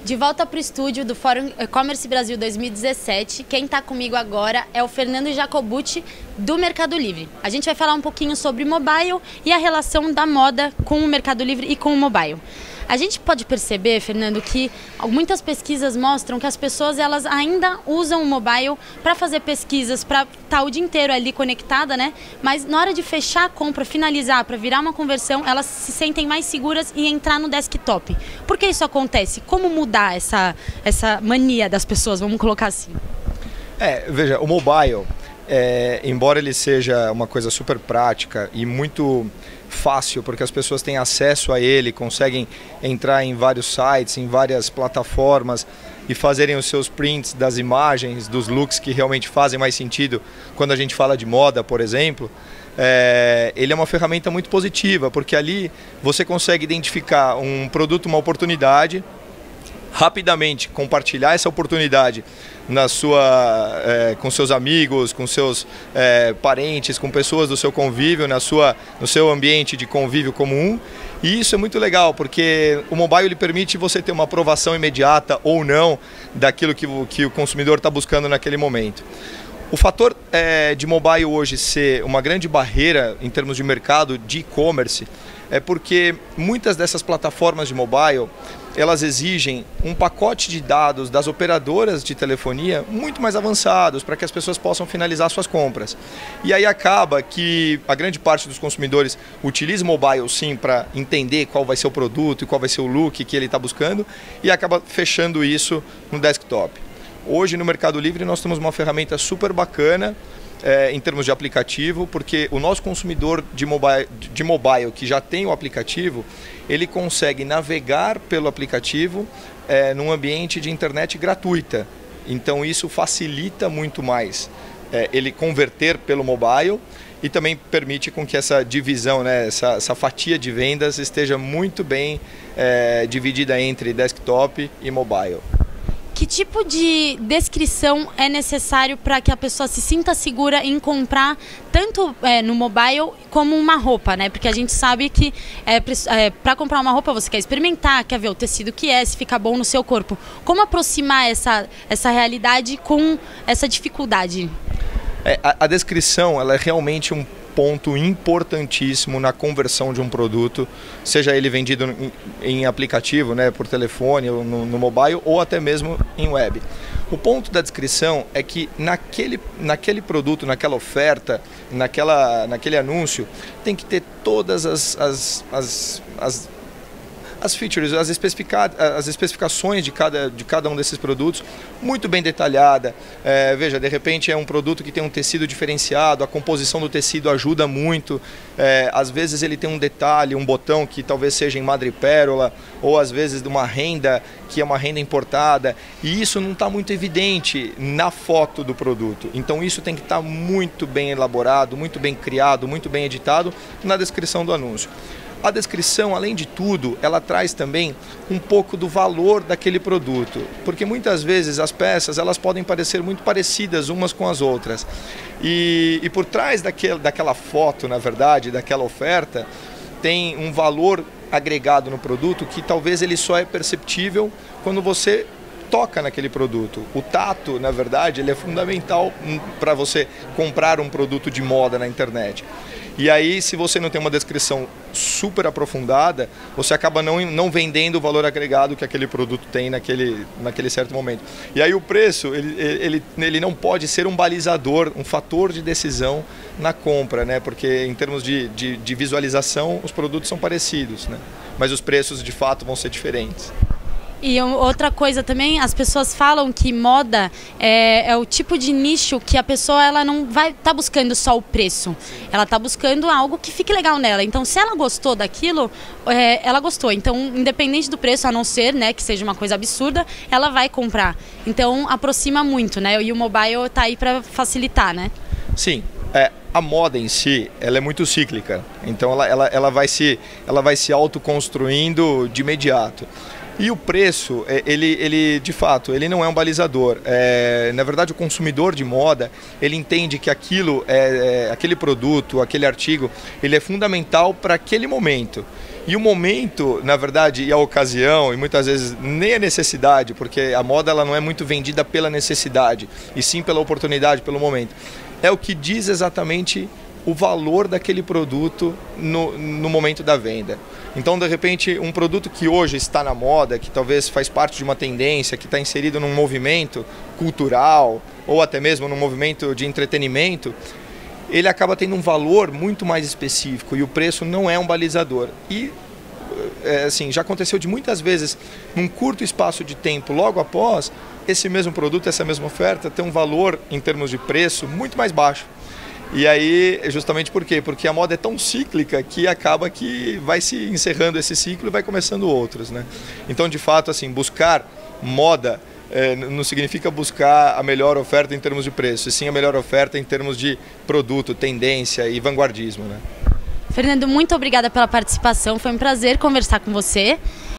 De volta para o estúdio do Fórum E-Commerce Brasil 2017, quem está comigo agora é o Fernando Jacobucci, do Mercado Livre. A gente vai falar um pouquinho sobre mobile e a relação da moda com o Mercado Livre e com o mobile. A gente pode perceber, Fernando, que muitas pesquisas mostram que as pessoas elas ainda usam o mobile para fazer pesquisas, para estar o dia inteiro ali conectada, né? Mas na hora de fechar a compra, finalizar, para virar uma conversão, elas se sentem mais seguras e entrar no desktop. Por que isso acontece? Como mudar essa mania das pessoas, vamos colocar assim? Veja, o mobile, embora ele seja uma coisa super prática e muito fácil, porque as pessoas têm acesso a ele, conseguem entrar em vários sites, em várias plataformas e fazerem os seus prints das imagens, dos looks que realmente fazem mais sentido quando a gente fala de moda, por exemplo. Ele é uma ferramenta muito positiva, porque ali você consegue identificar um produto, uma oportunidade, rapidamente compartilhar essa oportunidade com seus amigos, com seus parentes, com pessoas do seu convívio, no seu ambiente de convívio comum. E isso é muito legal, porque o mobile ele permite você ter uma aprovação imediata ou não daquilo que o consumidor está buscando naquele momento. O fator de mobile hoje ser uma grande barreira em termos de mercado de e-commerce é porque muitas dessas plataformas de mobile elas exigem um pacote de dados das operadoras de telefonia muito mais avançados para que as pessoas possam finalizar suas compras. E aí acaba que a grande parte dos consumidores utiliza o mobile sim para entender qual vai ser o produto e qual vai ser o look que ele está buscando e acaba fechando isso no desktop. Hoje no Mercado Livre nós temos uma ferramenta super bacana em termos de aplicativo, porque o nosso consumidor de mobile que já tem o aplicativo, ele consegue navegar pelo aplicativo num ambiente de internet gratuita. Então isso facilita muito mais ele converter pelo mobile e também permite com que essa divisão, né, essa fatia de vendas esteja muito bem dividida entre desktop e mobile. Que tipo de descrição é necessário para que a pessoa se sinta segura em comprar tanto no mobile como uma roupa, né? Porque a gente sabe que para comprar uma roupa você quer experimentar, quer ver o tecido que é, se fica bom no seu corpo. Como aproximar essa realidade com essa dificuldade? A descrição ela é realmente um ponto importantíssimo na conversão de um produto, seja ele vendido em aplicativo, né, por telefone, ou no mobile, ou até mesmo em web. O ponto da descrição é que naquele produto, naquela oferta, naquele anúncio, tem que ter todas as features, as especificações de cada um desses produtos muito bem detalhada. Veja, de repente é um produto que tem um tecido diferenciado, a composição do tecido ajuda muito. Às vezes ele tem um detalhe, um botão que talvez seja em madrepérola, ou às vezes de uma renda que é uma renda importada, e isso não está muito evidente na foto do produto. Então isso tem que estar muito bem elaborado, muito bem criado, muito bem editado na descrição do anúncio. A descrição, além de tudo, ela traz também um pouco do valor daquele produto, porque muitas vezes as peças elas podem parecer muito parecidas umas com as outras. E por trás daquela foto, na verdade, daquela oferta, tem um valor agregado no produto que talvez ele só é perceptível quando você toca naquele produto. O tato, na verdade, ele é fundamental para você comprar um produto de moda na internet. E aí, se você não tem uma descrição super aprofundada, você acaba não vendendo o valor agregado que aquele produto tem naquele certo momento. E aí o preço, ele não pode ser um balizador, um fator de decisão na compra, né? Porque em termos de visualização, os produtos são parecidos, né? Mas os preços, de fato, vão ser diferentes. E outra coisa também, as pessoas falam que moda é o tipo de nicho que a pessoa ela não vai estar buscando só o preço. Ela está buscando algo que fique legal nela. Então, se ela gostou daquilo, ela gostou. Então, independente do preço, a não ser, né, que seja uma coisa absurda, ela vai comprar. Então, aproxima muito, né? E o mobile está aí para facilitar, né? Sim. A moda em si, ela é muito cíclica. Então, ela vai se autoconstruindo de imediato. E o preço, ele de fato, ele não é um balizador. Na verdade, o consumidor de moda, ele entende que aquele produto, aquele artigo, ele é fundamental para aquele momento. E o momento, na verdade, e a ocasião, e muitas vezes nem a necessidade, porque a moda ela não é muito vendida pela necessidade, e sim pela oportunidade, pelo momento. É o que diz exatamente o valor daquele produto no momento da venda. Então, de repente, um produto que hoje está na moda, que talvez faz parte de uma tendência, que está inserido num movimento cultural, ou até mesmo num movimento de entretenimento, ele acaba tendo um valor muito mais específico e o preço não é um balizador. E assim, já aconteceu de muitas vezes, num curto espaço de tempo, logo após, esse mesmo produto, essa mesma oferta, ter um valor em termos de preço muito mais baixo. E aí, justamente por quê? Porque a moda é tão cíclica que acaba que vai se encerrando esse ciclo e vai começando outros, né? Então, de fato, assim, buscar moda não significa buscar a melhor oferta em termos de preço, e sim a melhor oferta em termos de produto, tendência e vanguardismo, né? Fernando, muito obrigada pela participação, foi um prazer conversar com você.